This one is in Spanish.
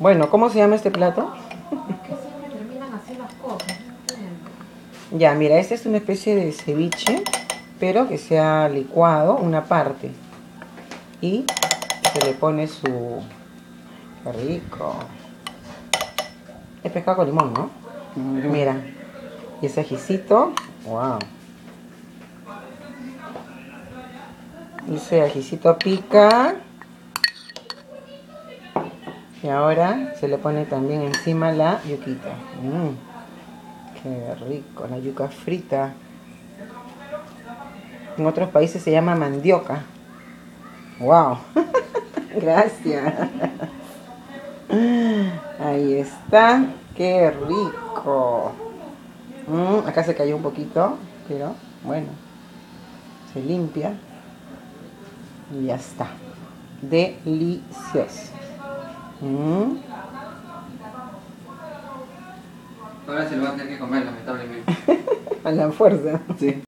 Bueno, ¿cómo se llama este plato? Que siempre terminan así las cosas, no entiendo. Ya, mira, esta es una especie de ceviche, pero que se ha licuado una parte. Y se le pone su... ¡Qué rico! Es pescado con limón, ¿no? Mira. Y ese ajicito. ¡Wow! Ese ajicito pica. Y ahora se le pone también encima la yuquita. ¡Qué rico! La yuca frita. En otros países se llama mandioca. ¡Wow! Gracias. Ahí está. ¡Qué rico! Acá se cayó un poquito, pero bueno. Se limpia. Y ya está. Delicioso. Ahora se lo va a tener que comer, lamentablemente. A la fuerza. Sí.